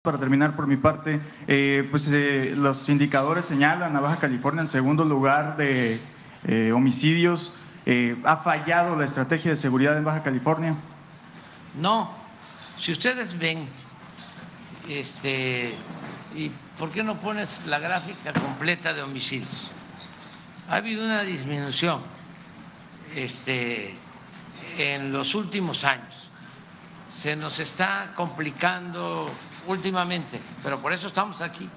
para terminar por mi parte, los indicadores señalan a Baja California en segundo lugar de homicidios. ¿Ha fallado la estrategia de seguridad en Baja California? No, si ustedes ven, ¿y por qué no pones la gráfica completa de homicidios? Ha habido una disminución en los últimos años. Se nos está complicando últimamente, pero por eso estamos aquí,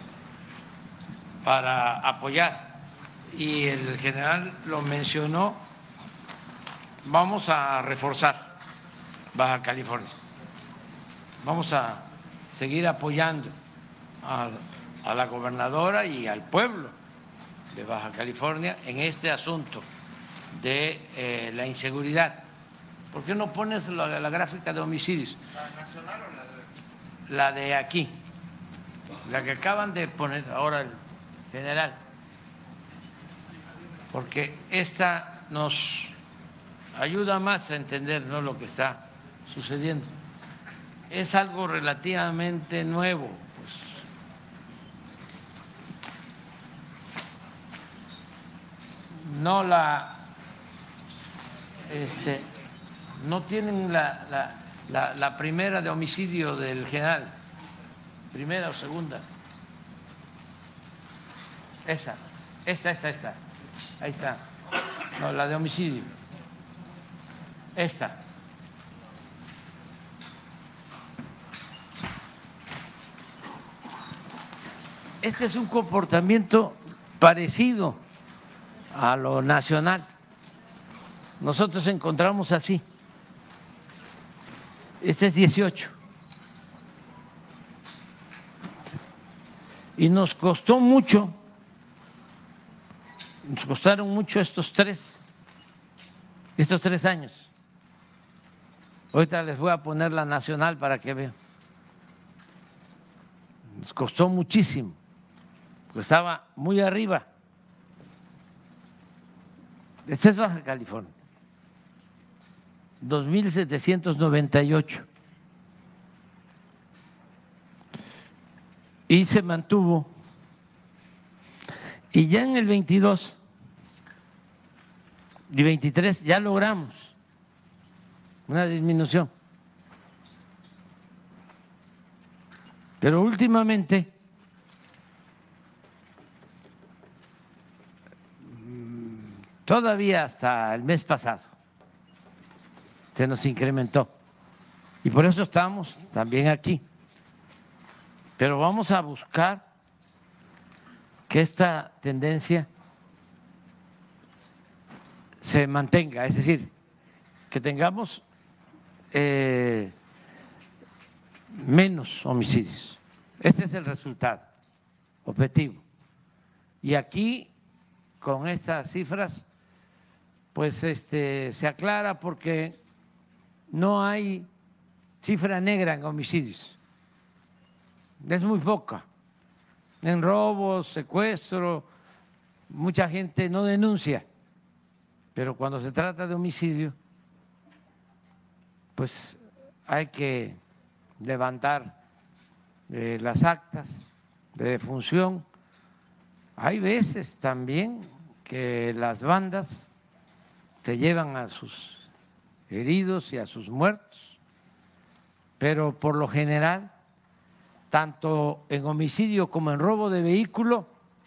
para apoyar. Y el general lo mencionó, vamos a reforzar Baja California. Vamos a seguir apoyando a la gobernadora y al pueblo de Baja California en este asunto de la inseguridad. ¿Por qué no pones la gráfica de homicidios? ¿La nacional o la de...? La de aquí, la que acaban de poner ahora el general, porque esta nos ayuda más a entender, ¿no?, lo que está sucediendo. Es algo relativamente nuevo, pues. No no tienen la primera de homicidio del general, primera o segunda. Esta. Ahí está. No, la de homicidio. Esta. Este es un comportamiento parecido a lo nacional. Nosotros encontramos así. Este es 18. Y nos costaron mucho estos tres años. Ahorita les voy a poner la nacional para que vean. Nos costó muchísimo, porque estaba muy arriba. Esta es Baja California, 2.798. Y se mantuvo. Y ya en el 22 y 23 ya logramos una disminución. Pero últimamente todavía hasta el mes pasado se nos incrementó. Y por eso estamos también aquí. Pero vamos a buscar que esta tendencia se mantenga, es decir, que tengamos menos homicidios. Ese es el resultado objetivo. Y aquí, con estas cifras, pues se aclara porque no hay cifra negra en homicidios. Es muy poca. En robos, secuestro, mucha gente no denuncia, pero cuando se trata de homicidio, pues hay que levantar las actas de defunción. Hay veces también que las bandas se llevan a sus heridos y a sus muertos, pero por lo general, tanto en homicidio como en robo de vehículo,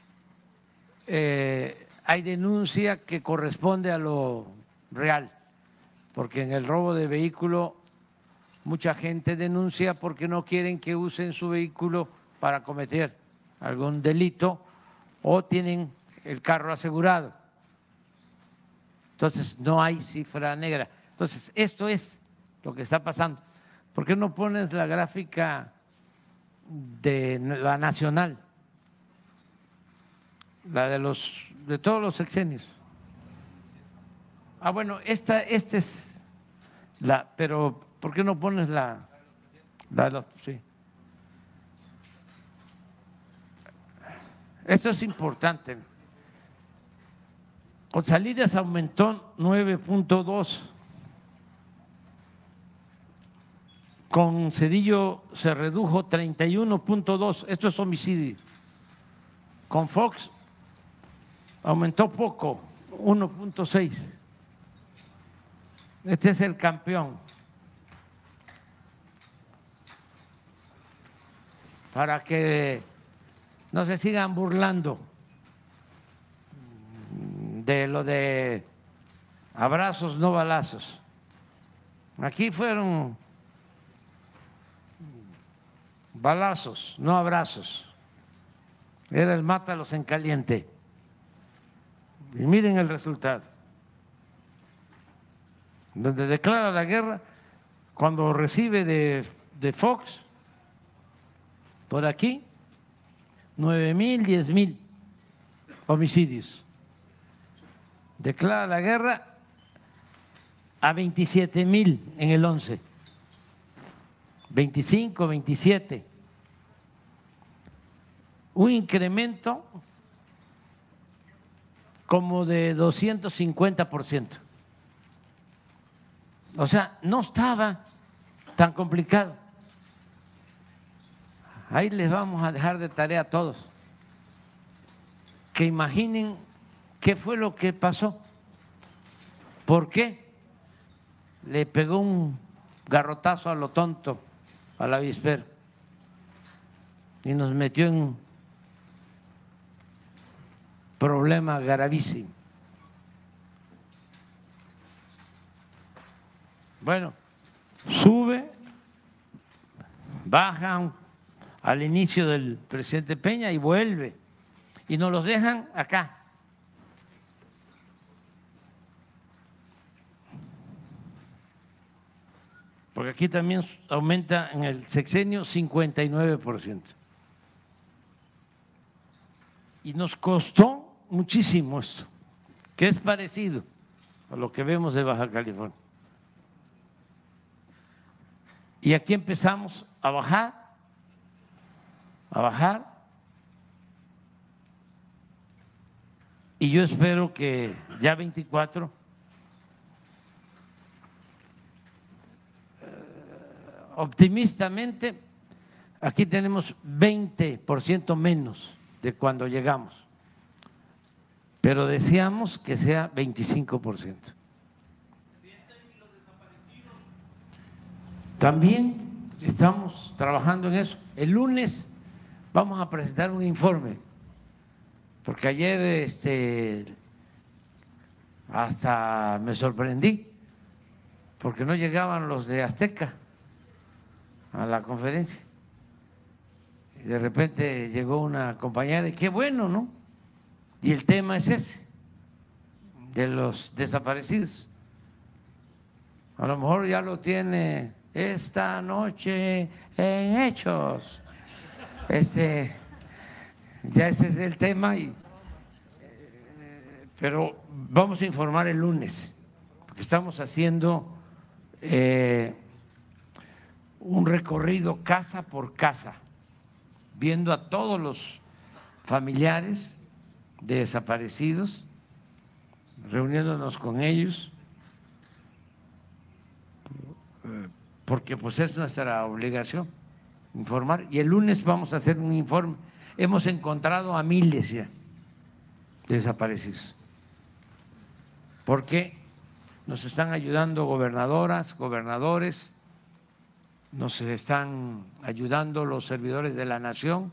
hay denuncia que corresponde a lo real, porque en el robo de vehículo mucha gente denuncia porque no quieren que usen su vehículo para cometer algún delito o tienen el carro asegurado. Entonces no hay cifra negra. Entonces esto es lo que está pasando. ¿Por qué no pones la gráfica de la nacional, la de todos los sexenios? Ah, bueno, esta es la, pero ¿por qué no pones la de los, sí? Esto es importante. Con salidas aumentó 9.2, con Cedillo se redujo 31.2, esto es homicidio. Con Fox aumentó poco, 1.6. Este es el campeón. Para que no se sigan burlando de lo de abrazos, no balazos. Aquí fueron balazos, no abrazos. Era el mátalos en caliente. Y miren el resultado. Donde declara la guerra, cuando recibe de Fox, por aquí, 9,000, 10,000 homicidios. Declara la guerra a 27,000 en el 11, 25, 27. Un incremento como de 250%. O sea, no estaba tan complicado. Ahí les vamos a dejar de tarea a todos, que imaginen qué fue lo que pasó, por qué le pegó un garrotazo a lo tonto al avispero y nos metió en problema gravísimo. Bueno, sube, bajan al inicio del presidente Peña y vuelve, y nos los dejan acá. Porque aquí también aumenta en el sexenio 59%. Y nos costó muchísimo esto, que es parecido a lo que vemos de Baja California. Y aquí empezamos a bajar, y yo espero que ya 24 optimistamente aquí tenemos 20% menos de cuando llegamos, pero deseamos que sea 25%. También estamos trabajando en eso. El lunes vamos a presentar un informe, porque ayer hasta me sorprendí, porque no llegaban los de Azteca a la conferencia. Y de repente llegó una compañera y qué bueno, ¿no? Y el tema es ese, de los desaparecidos. A lo mejor ya lo tiene esta noche en Hechos. Ya ese es el tema, pero vamos a informar el lunes, porque estamos haciendo un recorrido casa por casa, viendo a todos los familiares de desaparecidos, reuniéndonos con ellos, porque pues es nuestra obligación informar, y el lunes vamos a hacer un informe. Hemos encontrado a miles ya desaparecidos, porque nos están ayudando gobernadoras, gobernadores, nos están ayudando los servidores de la nación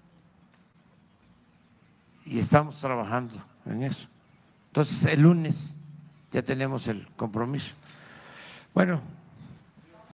y estamos trabajando en eso. Entonces el lunes ya tenemos el compromiso. Bueno.